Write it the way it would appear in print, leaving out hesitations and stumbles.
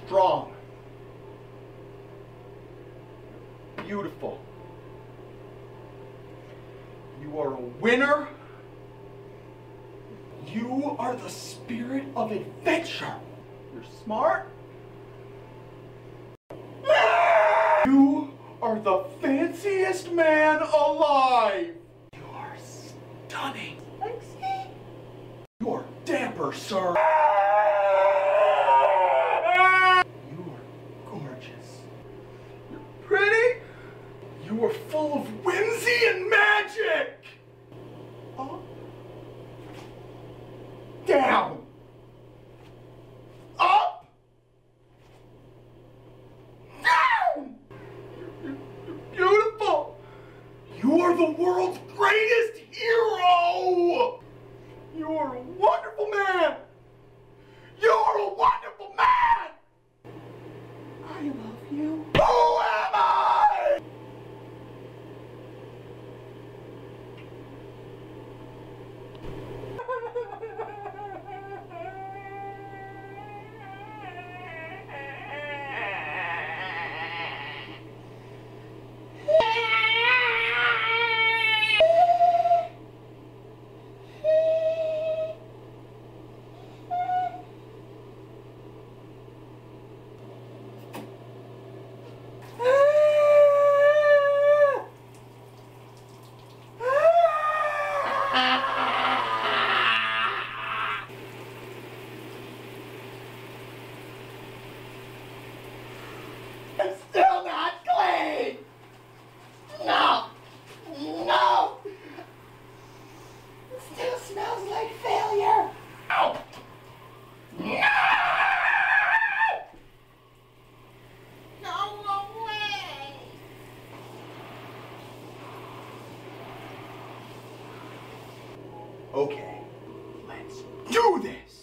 strong. Beautiful. You are a winner. You are the spirit of adventure. You're smart. You are the fanciest man alive. You are stunning. Thanks. You are dapper, sir. You are gorgeous. You're pretty. You are full of whimsy and magic. Up. Down. Up. Down. You're beautiful. You are the world's greatest hero. You are a wonderful man. You are a wonderful man. I love you. Who am I? It's still not clean! No! No! It still smells like failure! No! No! Go away! Okay, let's do this!